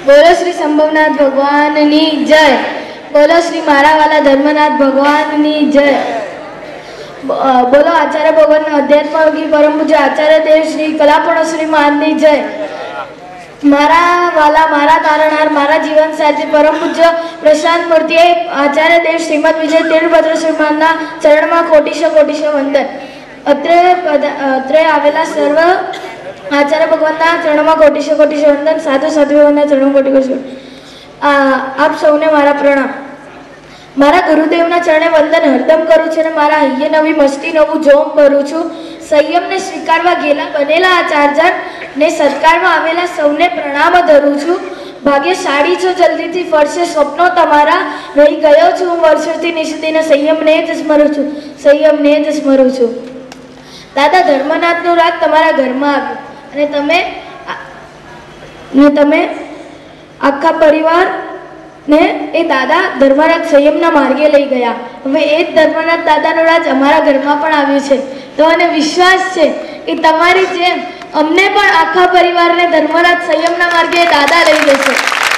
बोलो श्री संभवनाथ भगवान नी जय। बोलो श्री मारावाला धर्मनाथ भगवान नी जय। बोलो आचार्य भगवान अध्यात्म की परम पूज्य आचार्य देव श्री कलापण श्री महान नी जय। मारा वाला मारा तारणहार मारा जीवन साथी परम पूज्य प्रशांत मूर्ति आचार्य देव श्रीमद विजय तीर्थभद्र श्रीमान चरण में कोटिश वंदन। अत्रे आवेला सर्व आचार्य भगवान चरण में कोटिश वंदन। साधु साधुओं चरण में कोटिश आप सौने मारा प्रणाम। मारा गुरुदेवना चरणे वंदन हरदम करूँ छे ने मारा हૈયે नवी मस्ती नवुं जोम भरूं छुं। संयम ने स्वीकारवा गेला बनेला आ चार्जर ने सत्कारवा आवेला सौने प्रणाम धरूं छुं। भाग्यशाળી છો જલ્દીથી ફરશે સ્વપ્નો તમારા રહી ગયો છું વર્ષોથી નિષ્દિન સંયમને જ સ્મરું છું સંયમને જ સ્મરું છું। દાદા ધર્મનાથનું રાત તમારા ઘરમાં આવ્યું અને તમે આખા પરિવાર ने ए दादा धर्मनाथ संयमना मार्गे लई गया। हवे ए धर्मनाथ दादानो राज अमारा घरमां पण आव्युं छे तो अने विश्वास छे कि तमारी जेम अमने पण आखा परिवारने धर्मनाथ संयमना मार्गे दादा लई जशे।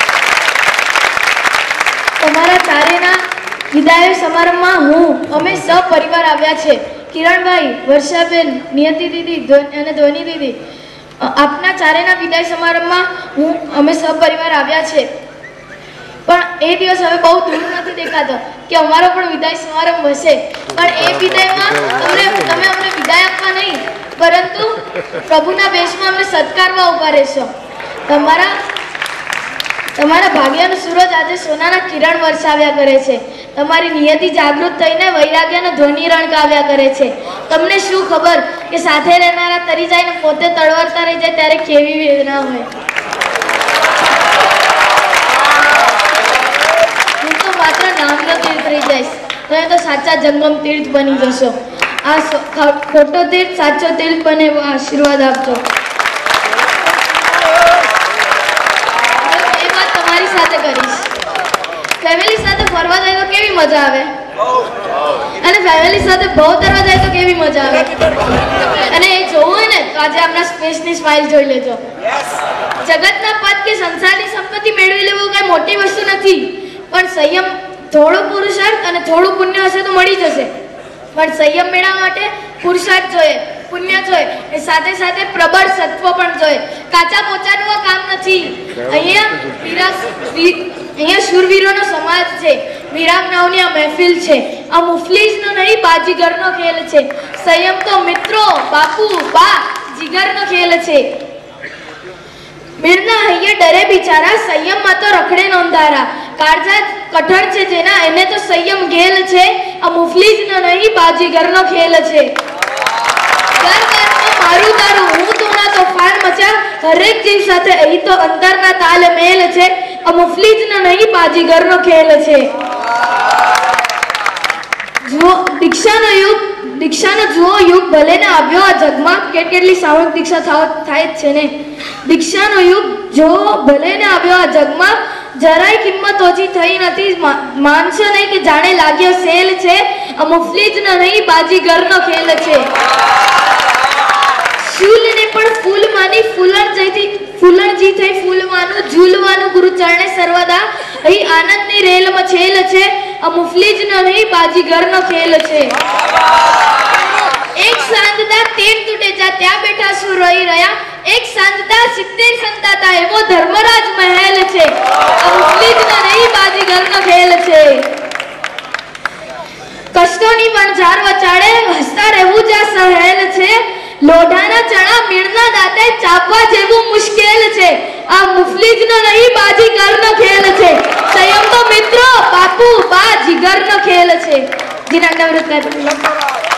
तमारा चारेना विदाय समारंभमां हूँ अमे सपरिवार आव्या छे। किरणभाई, वर्षाबेन, नियति दीदी अने ध्वनि दीदी आपना चारेना विदाय समारंभमां हूँ अमे सपरिवार आव्या छे। पण ए दिवस हवे बहु दूर नहीं देखातो कि अमारो पण विदाय समारंभ हशे। पण ए विदायमां तमे अमने विदाय आपवा नहीं परंतु प्रभुना वेशमां अमने सत्कारवा उभा रहेशो। तमारा भाग्यनो सूरज आज सोनाना किरण वर्षाव्या करे छे। तमारी नियति जागृत थईने वैराग्यनो ध्वनि रણકાવ્યા करे छे। तमने शुं खबर के साथे रहनारा तरी जाय ने पोते तळवरता रही जाय त्यारे केवी वेदना होय। मात्र नामनो तीर्थ रही जाइश तो साचा जंगम तीर्थ बनी जशो। आ खोटो तीर्थ साचो तीर्थ बने एवो आशीर्वाद आपजो। ए बात तमारी साथे करीश। फैमिली साथे फरवा जाय तो केवी मजा आवे अने फैमिली साथे भव तरवा जाय तो केवी मजा आवे अने ए जोवुं होय ने तो आज आपना स्पेस ની સ્માઈલ જોઈ લેજો। जगतना पद के संसारनी संपत्ति मेळवी लेवुं कई मोटी वस्तु નથી पण संयम थोड़ो पुरुषार्थ अने थोड़ो पुण्य हशे तो मळी जशे। पण संयम मेळववा माटे पुरुषार्थ जोईए, पुण्य जोईए, ए साथे साथे प्रबळ सत्व पण जोईए। काचा पोचानुं काम नथी। अहींया शूरवीरोनो समाज छे। वीरांगनाओनी आ महफिल छे। आ मुफलीजनो नहीं बाजीगरनो खेल छे। संयम तो मित्रों, बापू, बा, जिगरनो खेल छे। मीरना हૈયે डरे बिचारा संयम में तो रखड़े नोंधारा। काळजा कठण छे जेना एने तो संयम गेल छे। आ मुफलीज न नहीं बाजीगर नो खेल छे। घर घर में मारू तारू हूँ तोना तोफान मचा हरेक जीव साथे अही तो अंतरना ताल मेल छे। आ मुफलीज न नहीं बाजीगर नो खेल छे। जो दीक्षानो जुओ युग भले ने आव्यो आ जगमां केटली सामूहिक दीक्षा थाय छे ने। दीक्षानो युग जो भले ने आव्यो आ जगमां जराय किंमत ओછી થઈ નથી। માનશો નહીં કે જાણે લાગ્યો સેલ છે। આ મુફલીજ નો નહીં બાજીગરનો ખેલ છે। શૂલને પણ ફૂલમાંની ફૂલણજી થઈ ફૂલવાનું ઝૂલવાનું ગુરુ ચરણે સર્વદા અહીં આનંદની રેલમાં છેલ છે। આ મુફલીજ નો નહીં બાજીગરનો ખેલ છે। एक सांदता तेर तूटे जा त्या बेटा सु रही रहा। एक सांदता 70 संताता है वो धर्मराज महल छे। अब मुफलीज ना नहीं बाजीगर नो खेल छे। कष्टोनी वणझार वचाड़े हसता रहવું जा સહેલ छे। लोढ़ाना चણા મીણના દાંતે ચાપવા જેવું મુશ્કેલ છે। આ મુફલીજ નો નહીં બાજીગર નો ખેલ છે। સંયમ તો મિત્રો, બાપુ, બા, જીગર નો ખેલ છે। જીના નવરત્ન